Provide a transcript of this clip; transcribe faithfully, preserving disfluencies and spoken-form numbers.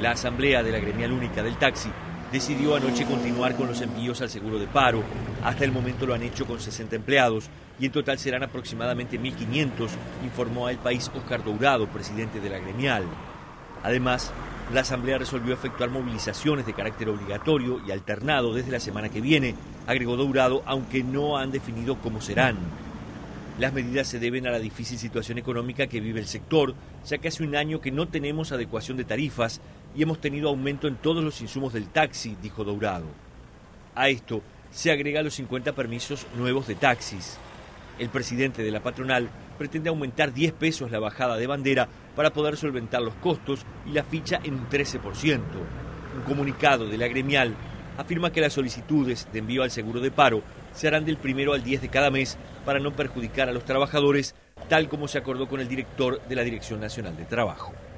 La Asamblea de la Gremial Única del Taxi decidió anoche continuar con los envíos al seguro de paro. Hasta el momento lo han hecho con sesenta empleados y en total serán aproximadamente mil quinientos, informó a El País Oscar Dourado, presidente de la gremial. Además, la Asamblea resolvió efectuar movilizaciones de carácter obligatorio y alternado desde la semana que viene, agregó Dourado, aunque no han definido cómo serán. Las medidas se deben a la difícil situación económica que vive el sector, ya que hace un año que no tenemos adecuación de tarifas y hemos tenido aumento en todos los insumos del taxi, dijo Dourado. A esto se agrega los cincuenta permisos nuevos de taxis. El presidente de la patronal pretende aumentar diez pesos la bajada de bandera para poder solventar los costos y la ficha en un trece por ciento. Un comunicado de la gremial afirma que las solicitudes de envío al seguro de paro se harán del primero al diez de cada mes para no perjudicar a los trabajadores, tal como se acordó con el director de la Dirección Nacional de Trabajo.